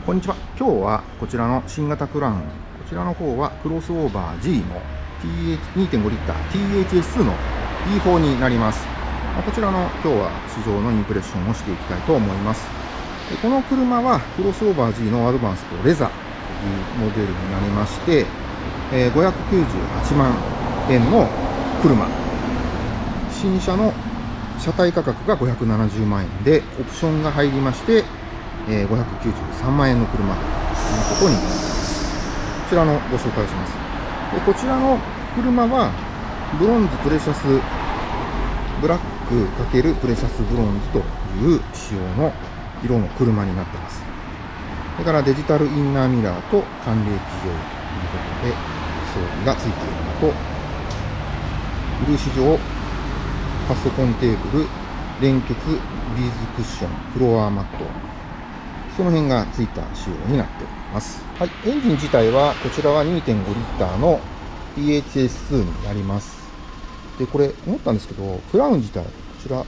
こんにちは。今日はこちらの新型クラウン、こちらの方はクロスオーバー G の 2.5 リッター THS2 の E4 になります。こちらの今日は市場のインプレッションをしていきたいと思います。この車はクロスオーバー G のアドバンスとレザーというモデルになりまして、598万円の車。新車の車体価格が570万円で、オプションが入りまして、593万円の車ということになります。こちらのご紹介します。でこちらの車は、ブロンズプレシャス、ブラック×プレシャスブロンズという仕様の色の車になっています。それからデジタルインナーミラーと寒冷気上ということで装備がついているのと、ブルーシ上、パソコンテーブル、連結、ビーズクッション、フロアマット、その辺がついた仕様になっております。はい、エンジン自体は、こちらは 2.5 リッターの THS2 になります。で、これ、思ったんですけど、クラウン自体、こちら、こ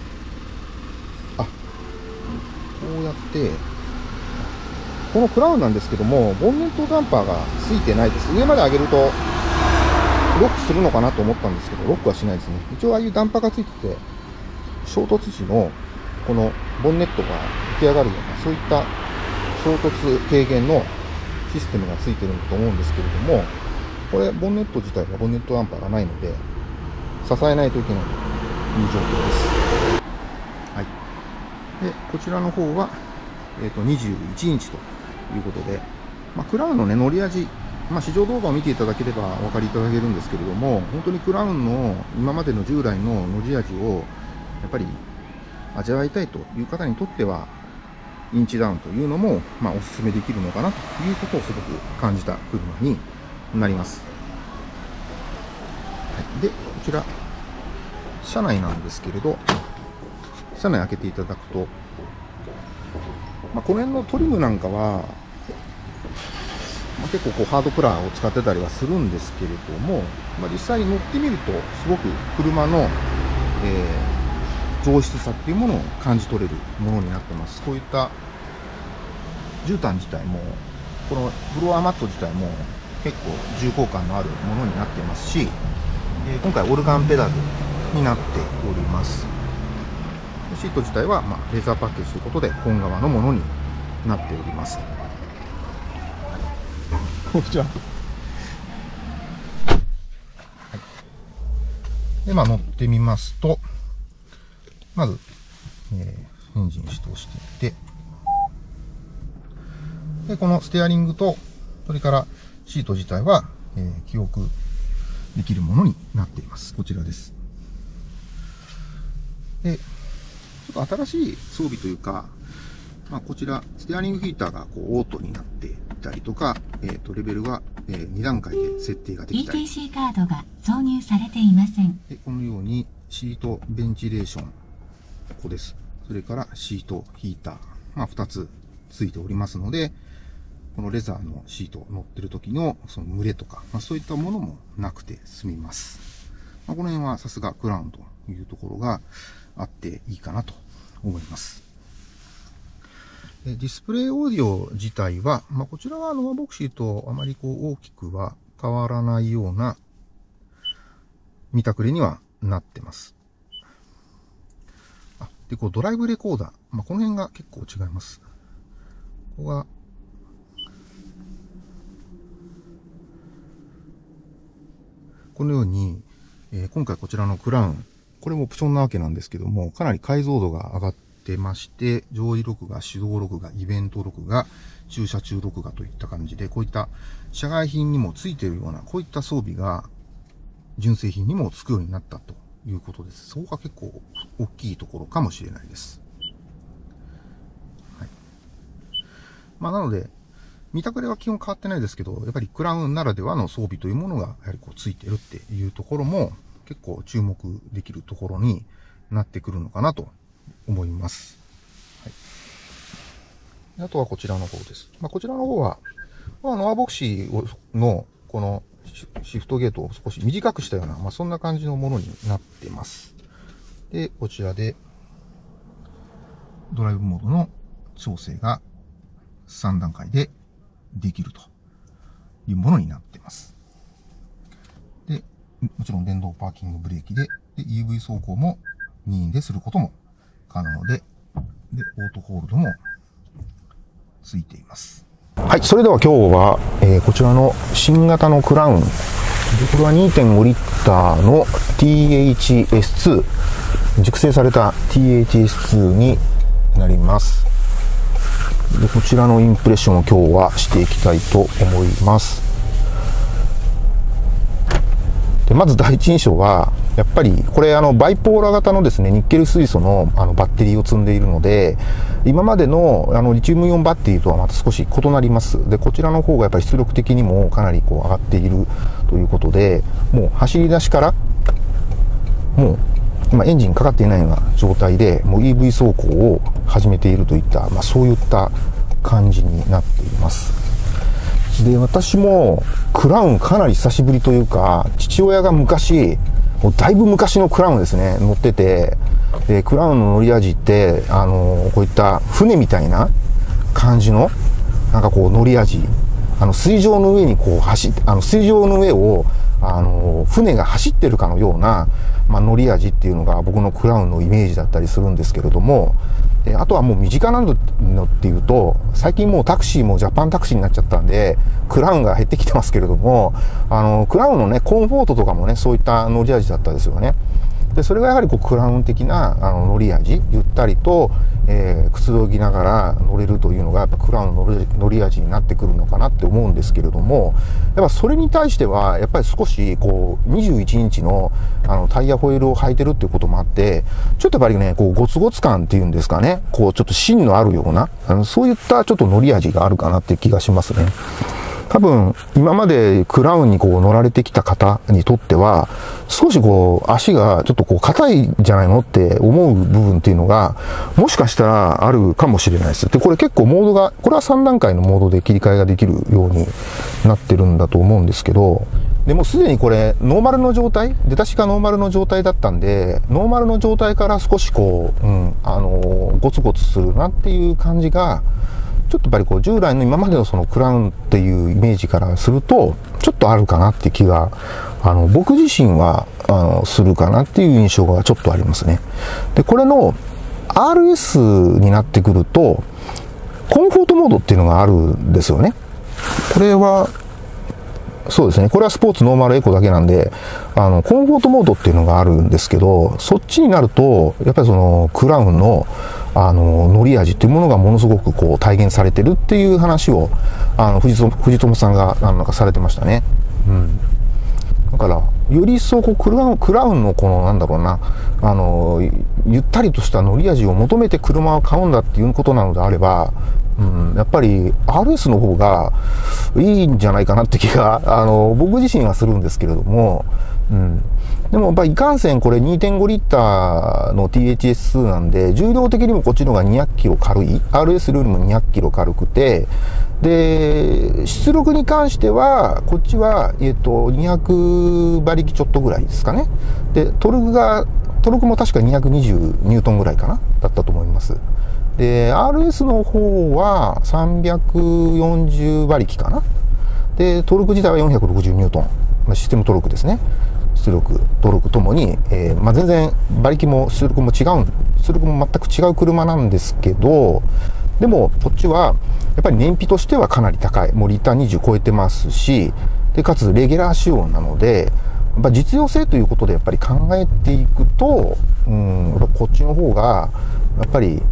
うやって、このクラウンなんですけども、ボンネットダンパーがついてないです。上まで上げると、ロックするのかなと思ったんですけど、ロックはしないですね。一応、ああいうダンパーがついてて、衝突時の、このボンネットが浮き上がるような、そういった衝突軽減のシステムがついてるんだと思うんですけれども、これ、ボンネット自体はボンネットダンパーがないので、支えないといけないという状況です。はい。で、こちらの方は、21インチということで、クラウンのね、乗り味、試乗動画を見ていただければお分かりいただけるんですけれども、本当にクラウンの今までの従来の乗り味を、やっぱり味わいたいという方にとっては、インチダウンというのも、お勧めできるのかなということをすごく感じた車になります。はい、で、こちら、車内なんですけれど、車内開けていただくと、この辺のトリムなんかは、結構ハードプラーを使ってたりはするんですけれども、実際に乗ってみると、すごく車の、上質さっていうものを感じ取れるものになってます。こういった絨毯自体も、このフロアマット自体も結構重厚感のあるものになっていますし、今回オルガンペダルになっております。シート自体はレザーパッケージということで本革のものになっております。こんにちは。で、乗ってみますと、まず、エンジン始動していって、で、このステアリングと、それからシート自体は、記憶できるものになっています。こちらです。で、ちょっと新しい装備というか、こちら、ステアリングヒーターがオートになっていたりとか、レベルは、2段階で設定ができたり。 ETC カードが挿入されていません。 で、このようにシートベンチレーション、ここです。それからシートヒーター、2つついておりますので、このレザーのシート乗ってる時のその蒸れとか、そういったものもなくて済みます。この辺はさすがクラウンというところがあっていいかなと思います。ディスプレイオーディオ自体は、こちらはノアボクシーとあまり大きくは変わらないような見たくれにはなってます。で、ドライブレコーダー。この辺が結構違います。ここが、このように、今回こちらのクラウン、これもオプションなわけなんですけども、かなり解像度が上がってまして、上位録画、手動録画、イベント録画、駐車中録画といった感じで、こういった社外品にもついているような、こういった装備が純正品にもつくようになったということです。そこが結構大きいところかもしれないです。はい。なので、見たくれは基本変わってないですけど、やっぱりクラウンならではの装備というものがやはりついてるっていうところも結構注目できるところになってくるのかなと思います。はい、あとはこちらの方です。こちらの方は、ノアボクシーのこのシフトゲートを少し短くしたような、そんな感じのものになっています。で、こちらでドライブモードの調整が 3段階でできるというものになっています。で、もちろん電動パーキングブレーキで、EV 走行も任意ですることも可能で、オートホールドもついています。はい、それでは今日は、こちらの新型のクラウン。でこれは 2.5 リッターの THS2、熟成された THS2 になります。でこちらのインプレッションを今日はしていきたいと思います。でまず第一印象はやっぱりこれバイポーラ型のですねニッケル水素のバッテリーを積んでいるので、今までのリチウムイオンバッテリーとはまた少し異なります。でこちらの方がやっぱり出力的にもかなり上がっているということで、もう走り出しからもう今エンジンかかっていないような状態でもう EV 走行を始めているといった、そういった感じになっています。で私もクラウンかなり久しぶりというか、父親が昔もうだいぶ昔のクラウンですね乗ってて、でクラウンの乗り味ってこういった船みたいな感じのなんか乗り味、水上の上に水上の上を船が走ってるかのような、乗り味っていうのが僕のクラウンのイメージだったりするんですけれども、あとはもう身近なのっていうと、最近もうタクシーもジャパンタクシーになっちゃったんでクラウンが減ってきてますけれども、クラウンのねコンフォートとかもねそういった乗り味だったですよね。でそれがやはりクラウン的な乗り味、ゆったりと、くつろぎながら乗れるというのがやっぱクラウンの乗り味になってくるのかなって思うんですけれども、やっぱそれに対してはやっぱり少し21インチのタイヤホイールを履いてるっていうこともあって、ちょっとやっぱりねゴツゴツ感っていうんですかね、ちょっと芯のあるようなそういったちょっと乗り味があるかなっていう気がしますね。多分今までクラウンに乗られてきた方にとっては少し足がちょっと硬いんじゃないのって思う部分っていうのがもしかしたらあるかもしれないです。でこれ結構モードが、これは3段階のモードで切り替えができるようになってるんだと思うんですけど、でもすでにこれノーマルの状態、出だしがノーマルの状態だったんで、ノーマルの状態から少しゴツゴツするなっていう感じがちょっとやっぱり従来の今までのそのクラウンっていうイメージからするとちょっとあるかなっていう気が僕自身はするかなっていう印象がちょっとありますね。でこれの RS になってくるとコンフォートモードっていうのがあるんですよね。これはそうですね、これはスポーツノーマルエコだけなんでコンフォートモードっていうのがあるんですけど、そっちになるとやっぱりそのクラウンの乗り味っていうものがものすごく体現されてるっていう話を藤友さんがなんかされてましたね。だからより一層クラウンのなんだろうなゆったりとした乗り味を求めて車を買うんだっていうことなのであれば、やっぱり RS の方がいいんじゃないかなって気が僕自身はするんですけれども、でもやっぱりいかんせんこれ 2.5 リッターの THS2 なんで重量的にもこっちの方が200キロ軽い、 RS よりも200キロ軽くて、で出力に関してはこっちは200馬力ちょっとぐらいですかね。でトルクも確か220ニュートンぐらいかなだったと思います。で RS の方は340馬力かな。でトルク自体は460ニュートン、システムトルクですね。出力トルクともに、全然馬力も出力も全く違う車なんですけど、でもこっちはやっぱり燃費としてはかなり高い、もうリッター20超えてますし、でかつレギュラー仕様なので実用性ということでやっぱり考えていくと、やっぱこっちの方がやっぱり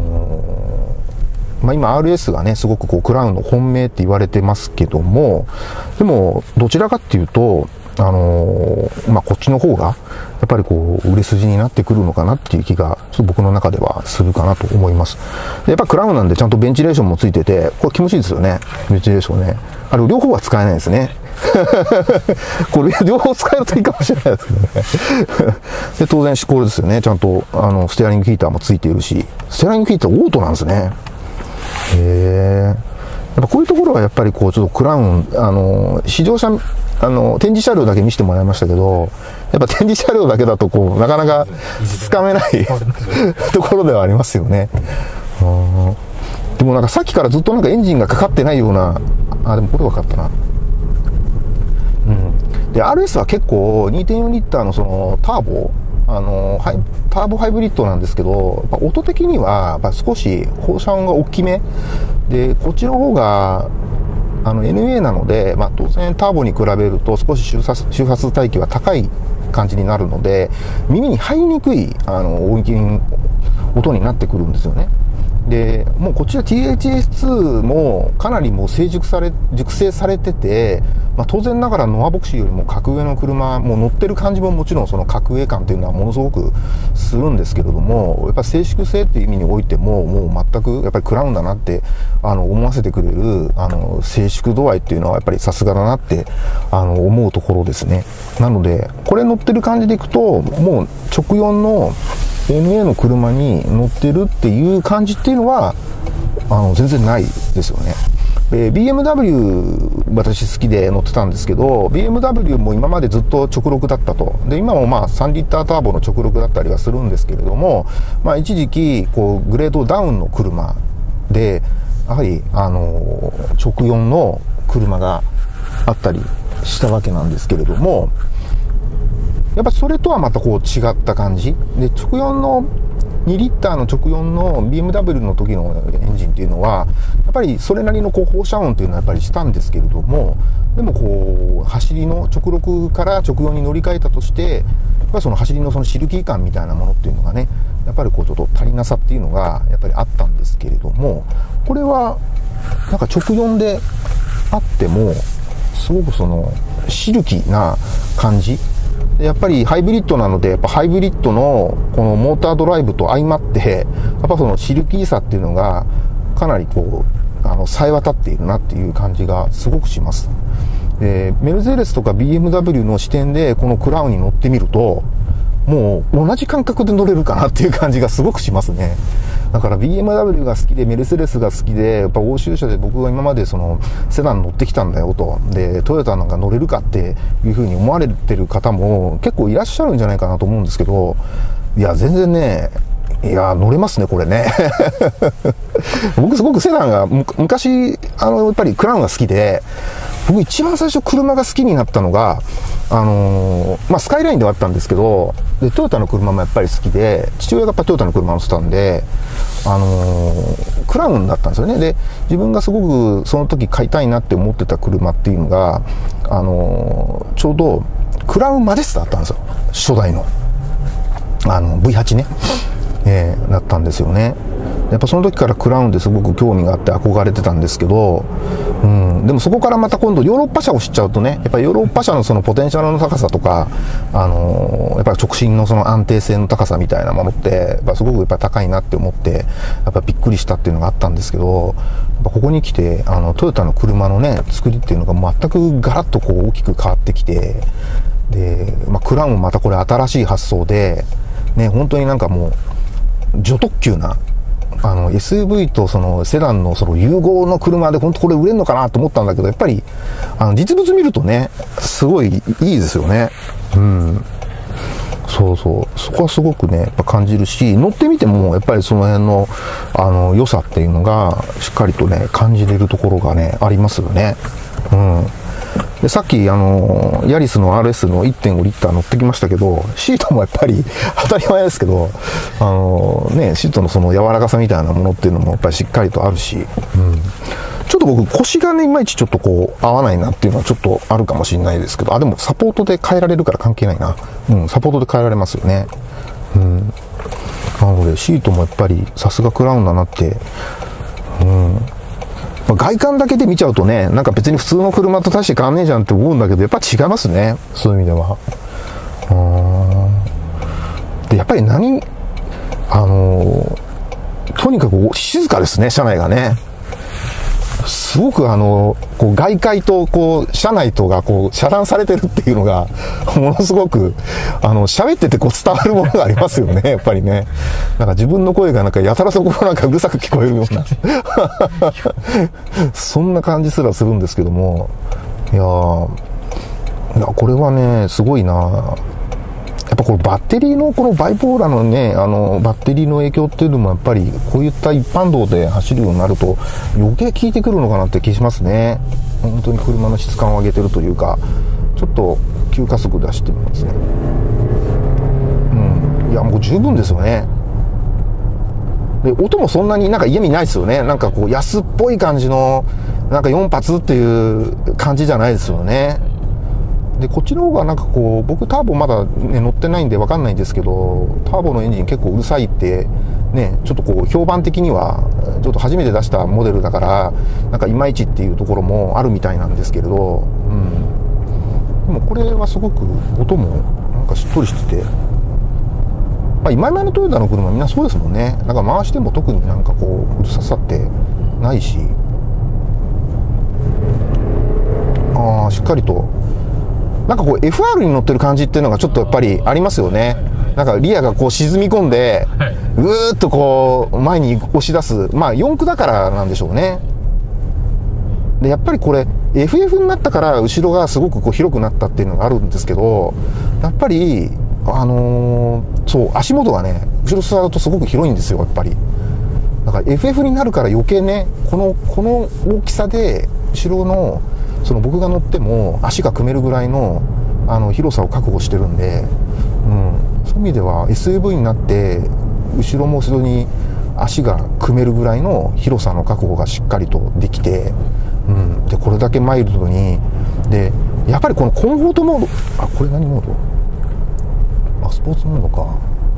今 RS がねすごくクラウンの本命って言われてますけども、でもどちらかっていうとこっちの方がやっぱり売れ筋になってくるのかなっていう気がちょっと僕の中ではするかなと思います。でやっぱクラウンなんでちゃんとベンチレーションもついてて、これ気持ちいいですよね。ベンチレーションね、両方は使えないですねこれ両方使えるといいかもしれないですけどねで当然これですよね、ちゃんとステアリングヒーターもついているし、ステアリングヒーターオートなんですね。やっぱこういうところはやっぱりちょっとクラウン試乗車展示車両だけ見せてもらいましたけど、やっぱ展示車両だけだとなかなかつかめないところではありますよね。ででもなんかさっきからずっとなんかエンジンがかかってないような、でもこれ分かったな。で、RS は結構 2.4 リッターのそのターボ、ターボハイブリッドなんですけど、やっぱ音的にはやっぱ少し放射音が大きめで、こっちの方がNA なので、当然ターボに比べると少し周波数帯域は高い感じになるので、耳に入りにくい音になってくるんですよね。で、もうこちら THS2 もかなりもう熟成されてて、当然ながらノアボクシーよりも格上の車、もう乗ってる感じももちろんその格上感っていうのはものすごくするんですけれども、やっぱり静粛性っていう意味においても、もう全くやっぱりクラウンだなって思わせてくれる静粛度合いっていうのはやっぱりさすがだなって思うところですね。なのでこれ乗ってる感じでいくと、もう直4のNA の車に乗ってるっていう感じっていうのは全然ないですよね。BMW 私好きで乗ってたんですけど、 BMW も今までずっと直6だったと。で、今も3リッターターボの直6だったりはするんですけれども、一時期こうグレードダウンの車でやはり直4の車があったりしたわけなんですけれども、やっぱそれとはまたこう違った感じで、直4の2リッターの直4の BMW の時のエンジンっていうのはやっぱりそれなりのこう放射音っていうのはやっぱりしたんですけれども、でもこう走りの直6から直4に乗り換えたとして、やっぱりその走りのそのシルキー感みたいなものっていうのがね、やっぱりこうちょっと足りなさっていうのがやっぱりあったんですけれども、これはなんか直4であってもすごくそのシルキーな感じ、やっぱりハイブリッドなので、やっぱハイブリッドのこのモータードライブと相まって、やっぱそのシルキーさっていうのがかなりこう冴え渡っているなっていう感じがすごくします。メルセデスとか BMW の視点でこのクラウンに乗ってみると、もう同じ感覚で乗れるかなっていう感じがすごくしますね。だから BMW が好きでメルセデスが好きで、やっぱ欧州車で僕が今までそのセダン乗ってきたんだよと、でトヨタなんか乗れるかっていう風に思われてる方も結構いらっしゃるんじゃないかなと思うんですけど、いや全然ね、いや乗れますねこれね僕すごくセダンが昔やっぱりクラウンが好きで、僕一番最初車が好きになったのがスカイラインではあったんですけど、でトヨタの車もやっぱり好きで、父親がやっぱトヨタの車乗ってたんでクラウンだったんですよね。で自分がすごくその時買いたいなって思ってた車っていうのがちょうどクラウンマジェスタだったんですよ、初代のV8 ね、だったんですよね。やっぱその時からクラウンですごく興味があって憧れてたんですけど、でもそこからまた今度ヨーロッパ車を知っちゃうとね、やっぱりヨーロッパ車のそのポテンシャルの高さとかやっぱり直進のその安定性の高さみたいなものってやっぱすごくやっぱ高いなって思って、やっぱびっくりしたっていうのがあったんですけど、やっぱここに来てトヨタの車のね作りっていうのが全くガラッとこう大きく変わってきて、で、クラウンもまたこれ新しい発想でね、本当になんかもう女特急なSUV とそのセダンのその融合の車で本当これ売れるのかなと思ったんだけど、やっぱり実物見るとねすごいいいですよね。そうそう、そこはすごくねやっぱ感じるし、乗ってみてもやっぱりその辺の良さっていうのがしっかりとね感じれるところがねありますよね。でさっきヤリスの RS の 1.5 リッター乗ってきましたけど、シートもやっぱり当たり前ですけどシートのその柔らかさみたいなものっていうのもやっぱりしっかりとあるし、ちょっと僕腰がねいまいちちょっとこう合わないなっていうのはちょっとあるかもしれないですけど、でもサポートで変えられるから関係ないな。サポートで変えられますよね。なのでシートもやっぱりさすがクラウンだなって外観だけで見ちゃうとね、なんか別に普通の車と大して変わんねえじゃんって思うんだけど、やっぱ違いますね、そういう意味では。でやっぱりとにかく静かですね、車内がね。すごくこう外界とこう車内とがこう遮断されてるっていうのがものすごく喋っててこう伝わるものがありますよね、やっぱりね。なんか自分の声がなんかやたらとこうなんかうるさく聞こえるようなそんな感じすらするんですけども、いやこれはねすごいな。 っぱこのバッテリーのこのバイポーラのね、バッテリーの影響っていうのもやっぱりこういった一般道で走るようになると余計効いてくるのかなって気しますね。本当に車の質感を上げてるというか、ちょっと急加速で走ってみますね。いやもう十分ですよね。で音もそんなになんか嫌味ないですよね。なんかこう安っぽい感じのなんか4発っていう感じじゃないですよね。でこっちの方がなんかこう、僕ターボまだ、ね、乗ってないんで分かんないんですけど、ターボのエンジン結構うるさいってね、ちょっとこう評判的にはちょっと初めて出したモデルだからなんかいまいちっていうところもあるみたいなんですけれど、でもこれはすごく音もなんかしっとりしてて、今のトヨタの車みんなそうですもんね。なんか回しても特になんかこううるささってないし、しっかりとなんかこう FR に乗ってる感じっていうのがちょっとやっぱりありますよね。なんかリアがこう沈み込んでぐーっとこう前に押し出す、4駆だからなんでしょうね。でやっぱりこれ FF になったから後ろがすごくこう広くなったっていうのがあるんですけど、やっぱりそう足元がね後ろ座るとすごく広いんですよ。やっぱりだから FF になるから余計ね、この大きさで後ろのその僕が乗っても足が組めるぐらいの広さを確保してるんで、そういう意味では SUV になって後ろも後ろに足が組めるぐらいの広さの確保がしっかりとできて、でこれだけマイルドにで、やっぱりこのコンフォートモード、これ何モード、スポーツモードか。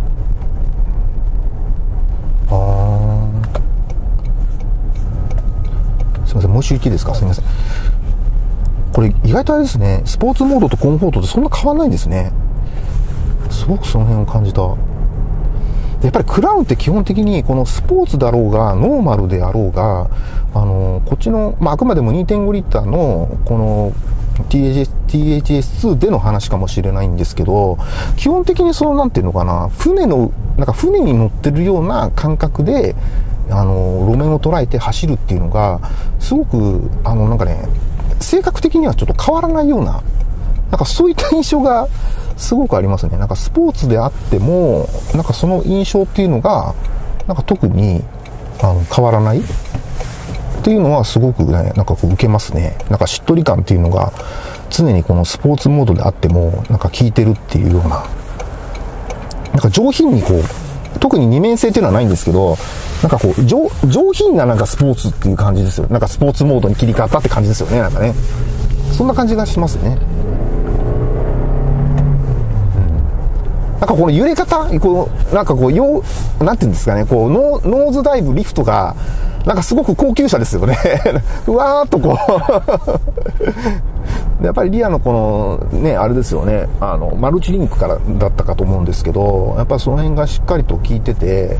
すいません、もう一度言っていいですか。すいません。これ意外とあれですね、スポーツモードとコンフォートってそんな変わんないんですね。すごくその辺を感じた。やっぱりクラウンって基本的にこのスポーツだろうがノーマルであろうが、こっちの、あくまでも 2.5 リッターのこの THS2 での話かもしれないんですけど、基本的にそのなんていうのかな、船に乗ってるような感覚で路面を捉えて走るっていうのがすごくなんかね、性格的にはちょっと変わらないような、なんかそういった印象がすごくありますね。なんかスポーツであってもなんかその印象っていうのがなんか特に変わらないっていうのはすごくね、なんかこう受けますね。なんかしっとり感っていうのが常にこのスポーツモードであってもなんか効いてるっていうような、なんか上品にこう、特に二面性っていうのはないんですけど、なんかこう上品ななんかスポーツっていう感じですよ。なんかスポーツモードに切り替わったって感じですよね。なんかね、そんな感じがしますね。なんかこの揺れ方、こうなんかこうなんていうんですかね、こうノーズダイブリフトがなんかすごく高級車ですよね。うわーっとこうやっぱりリアのこのね、あれですよね、マルチリンクからだったかと思うんですけど、やっぱりその辺がしっかりと効いてて、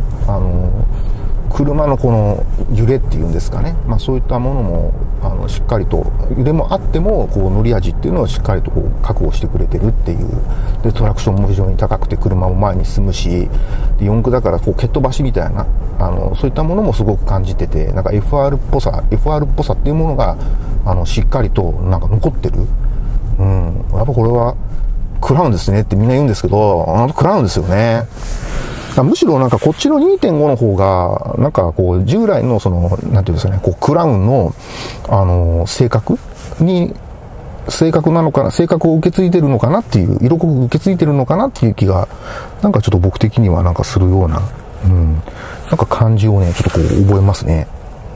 車のこの揺れっていうんですかね、そういったものもしっかりと揺れもあってもこう乗り味っていうのをしっかりとこう確保してくれてるっていう。でトラクションも非常に高くて車も前に進むし、で四駆だからこう蹴っ飛ばしみたいなそういったものもすごく感じてて、なんか FR っぽさっていうものがしっかりとなんか残ってる。やっぱこれはクラウンですねってみんな言うんですけど、クラウンですよね。むしろなんかこっちの 2.5 の方がなんかこう従来のそのなんていうんですかね、こうクラウンの性格なのかな、性格を受け継いでるのかなっていう、色濃く受け継いでるのかなっていう気がなんかちょっと僕的にはなんかするような、なんか感じをねちょっとこう覚えますね。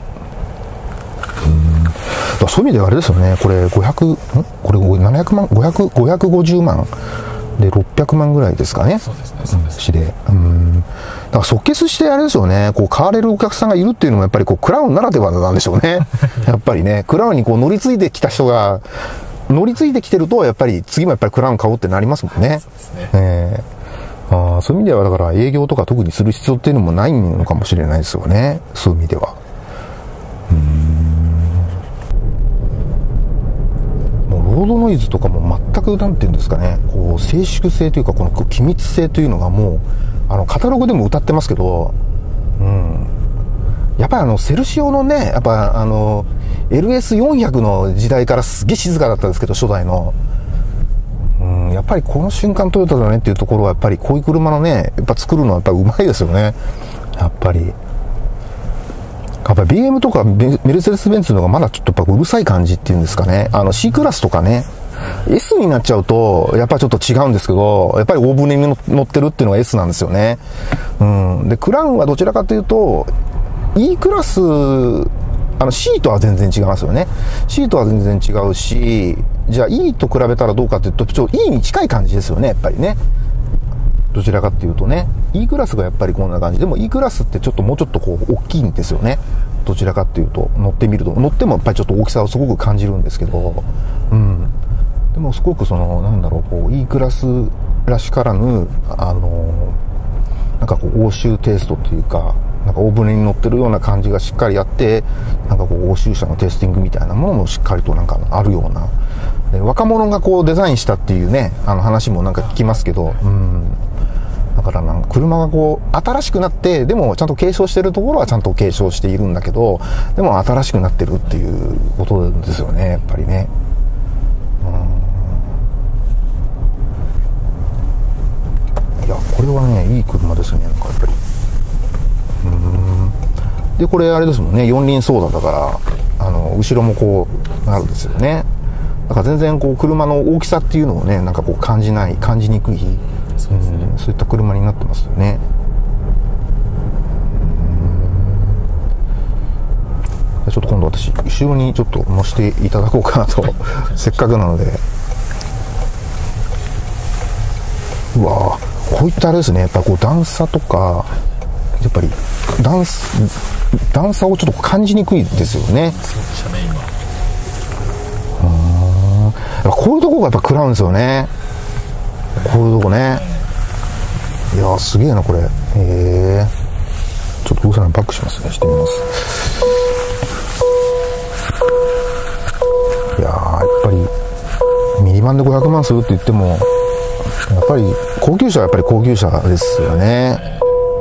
そういう意味ではあれですよね、これ700万550万で600万ぐらいですかね。 そうですね、そうですね。だから即決してあれですよね、こう買われるお客さんがいるっていうのもやっぱりこうクラウンならではなんでしょうね。やっぱりね、クラウンにこう乗り継いできた人が乗り継いできてるとやっぱり次もやっぱりクラウン買おうってなりますもんね。 そうですね。 そういう意味ではだから営業とか特にする必要っていうのもないのかもしれないですよね。そういう意味では。ロードノイズとかも全くなんていうんですかね、こう静粛性というかこの機密性というのがもうカタログでも歌ってますけど、やっぱりセルシオのね、やっぱLS400 の時代からすげえ静かだったんですけど、初代のややっぱりこの瞬間トヨタだねっていうところは、やっぱりこういう車のね、やっぱ作るのはやっぱうまいですよね。やっぱり BM とかメルセデス・ベンツの方がまだちょっとやっぱうるさい感じっていうんですかね。C クラスとかね、S になっちゃうと、やっぱりちょっと違うんですけど、やっぱり大船に乗ってるっていうのが S なんですよね。で、クラウンはどちらかというと、E クラス、C とは全然違いますよね。C とは全然違うし、じゃあ E と比べたらどうかというと、ちょっと E に近い感じですよね、やっぱりね。どちらかっていうとね、E クラスがやっぱりこんな感じでも E クラスってちょっともうちょっとこう大きいんですよね。どちらかっていうと乗ってみると、乗ってもやっぱりちょっと大きさをすごく感じるんですけど、でもすごくなんだろう、こう E クラスらしからぬなんかこう欧州テイストっていうか、なんか大船に乗ってるような感じがしっかりあって、なんかこう欧州車のテイスティングみたいなものもしっかりとなんかあるような、で若者がこうデザインしたっていうね、話もなんか聞きますけど、だからなんか車がこう新しくなって、でもちゃんと継承してるところはちゃんと継承しているんだけど、でも新しくなってるっていうことですよね、やっぱりね。いや、これはね、いい車ですね、なんかやっぱり。で、これあれですもんね、四輪ソーダだから、後ろもこうなるんですよね。だから全然こう車の大きさっていうのをね、なんかこう感じにくい、そういった車になってますよね。ちょっと今度私後ろにちょっと乗せていただこうかなとせっかくなので。うわー、こういったあれですね、やっぱこう段差とか、やっぱり段差をちょっと感じにくいですよね。 そうでしたね、 今。こういうとこがやっぱ食らうんですよね。こういうとこね。いやー、すげえなこれ。ちょっとどうせならバックしますね。してみます。いやー、やっぱりミニバンで500万するって言っても、やっぱり高級車はやっぱり高級車ですよね。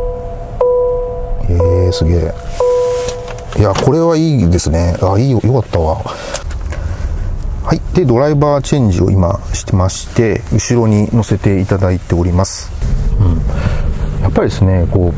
すげえ。いや、これはいいですね。いいよ、よかったわ。はい。で、ドライバーチェンジを今してまして、後ろに乗せていただいております。やっぱりですね、こ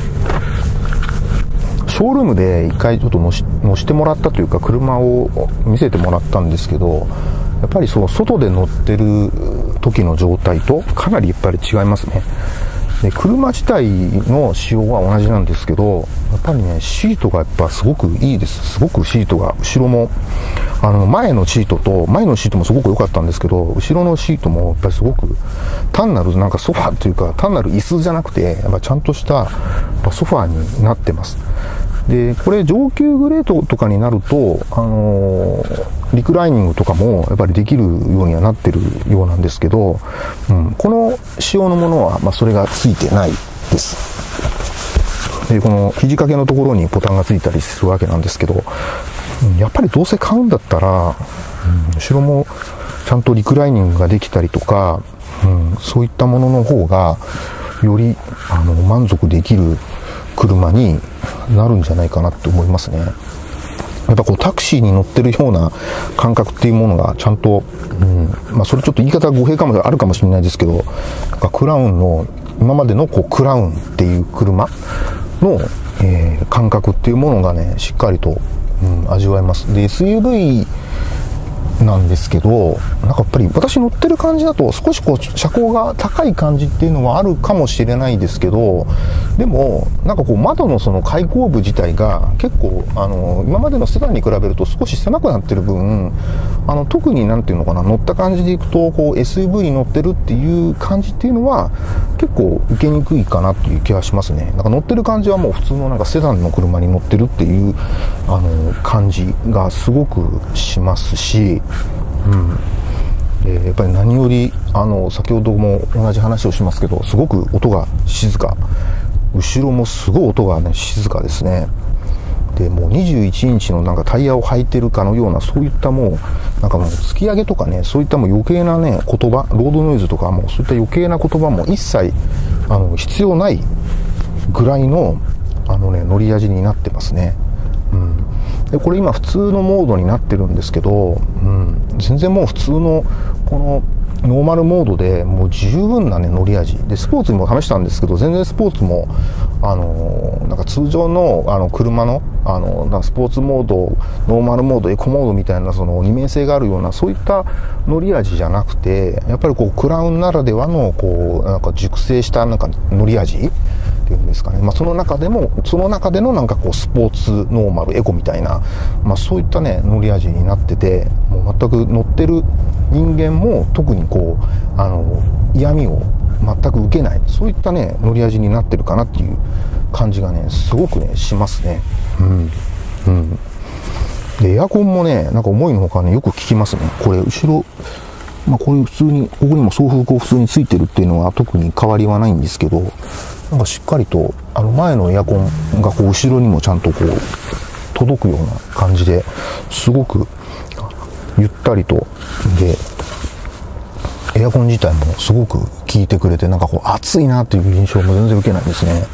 う、ショールームで一回ちょっと乗してもらったというか、車を見せてもらったんですけど、やっぱりその外で乗ってる時の状態とかなりやっぱり違いますね。で、車自体の仕様は同じなんですけど、やっぱりね、シートがやっぱすごくいいです。すごくシートが、後ろも、前のシートもすごく良かったんですけど、後ろのシートもやっぱりすごく、単なるなんかソファーっていうか、単なる椅子じゃなくて、やっぱちゃんとしたやっぱソファーになってます。で、これ上級グレードとかになると、リクライニングとかもやっぱりできるようにはなってるようなんですけど、この仕様のものは、それがついてないです。で、この肘掛けのところにボタンがついたりするわけなんですけど、やっぱりどうせ買うんだったら、後ろもちゃんとリクライニングができたりとか、そういったものの方がより満足できる車になるんじゃないかなって思いますね。やっぱこうタクシーに乗ってるような感覚っていうものがちゃんと、それちょっと言い方が語弊あるかもしれないですけど、クラウンの今までのこうクラウンっていう車の、感覚っていうものがね、しっかりと、味わえます。で SUVなんですけど、なんかやっぱり私乗ってる感じだと少しこう車高が高い感じっていうのはあるかもしれないですけど、でもなんかこう窓のその開口部自体が結構今までのセダンに比べると少し狭くなってる分、特になんていうのかな、乗った感じでいくとこう SUV に乗ってるっていう感じっていうのは結構受けにくいかなっていう気がしますね。なんか乗ってる感じはもう普通のなんかセダンの車に乗ってるっていう感じがすごくしますし、やっぱり何より先ほども同じ話をしますけど、すごく音が静か、後ろもすごい音がね静かですね。でもう21インチのなんかタイヤを履いてるかのような、そういったもうなんかもう突き上げとかね、そういったもう余計なね言葉、ロードノイズとかもうそういった余計な言葉も一切必要ないぐらいの乗り味になってますね。でこれ今普通のモードになってるんですけど、全然もう普通のこのノーマルモードでもう十分なね乗り味で、スポーツにも試したんですけど、全然スポーツもなんか通常の車のなんかスポーツモード、ノーマルモード、エコモードみたいなその二面性があるようなそういった乗り味じゃなくて、やっぱりこうクラウンならではのこうなんか熟成したなんか乗り味っていうんですかね、その中でのなんかこうスポーツノーマルエコみたいな、そういったね乗り味になってて、もう全く乗ってる人間も特にこう嫌味を全く受けない、そういったね乗り味になってるかなっていう感じがねすごくねしますね。でエアコンもねなんか思いのほかねよく効きますね。これ後ろこれ普通にここにも送風口普通についてるっていうのは特に変わりはないんですけど、なんかしっかりと前のエアコンがこう後ろにもちゃんとこう届くような感じで、すごくゆったりとで、エアコン自体もすごく効いてくれて、なんかこう暑いなっていう印象も全然受けないですね。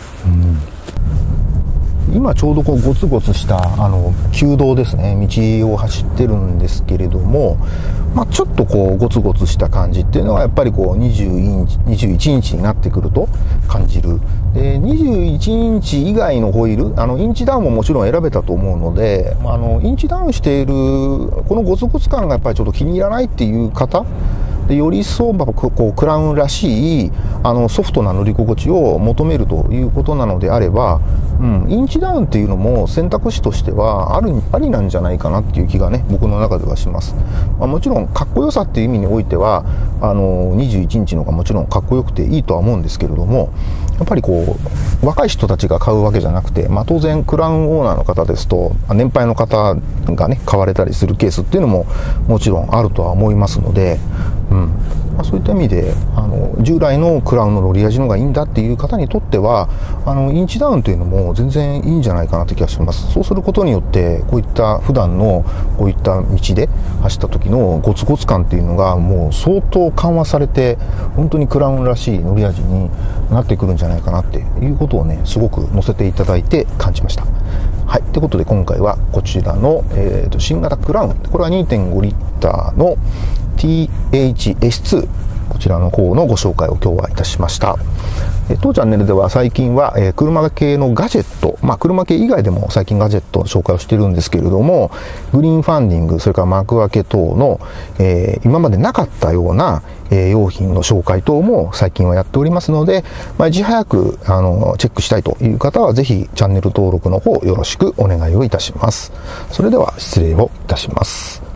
今ちょうどこうゴツゴツした旧道ですね、道を走ってるんですけれども、ちょっとこうゴツゴツした感じっていうのはやっぱりこう21インチになってくると感じる。で21インチ以外のホイール、インチダウンももちろん選べたと思うので、インチダウンしているこのゴツゴツ感がやっぱりちょっと気に入らないっていう方で、より一層こうクラウンらしいソフトな乗り心地を求めるということなのであれば、インチダウンっていうのも選択肢としてはありなんじゃないかなっていう気がね僕の中ではします。もちろんかっこよさっていう意味においては21インチの方がもちろんかっこよくていいとは思うんですけれども、やっぱりこう若い人たちが買うわけじゃなくて、当然クラウンオーナーの方ですと年配の方がね買われたりするケースっていうのももちろんあるとは思いますので、そういった意味で従来のクラウンの乗り味の方がいいんだっていう方にとってはインチダウンというのも全然いいんじゃないかなって気がします。そうすることによってこういった普段のこういった道で走った時のゴツゴツ感っていうのがもう相当緩和されて、本当にクラウンらしい乗り味になってくるんじゃないかなっていうことをねすごく載せていただいて感じました。はい、ということで今回はこちらの、新型クラウン、これは 2.5 リッターの THS2、 こちらの方のご紹介を今日はいたしました。当チャンネルでは最近は車系のガジェット、車系以外でも最近ガジェットの紹介をしているんですけれども、グリーンファンディング、それから幕開け等の、今までなかったような用品の紹介等も最近はやっておりますので、いち早くチェックしたいという方はぜひチャンネル登録の方よろしくお願いをいたします。それでは失礼をいたします。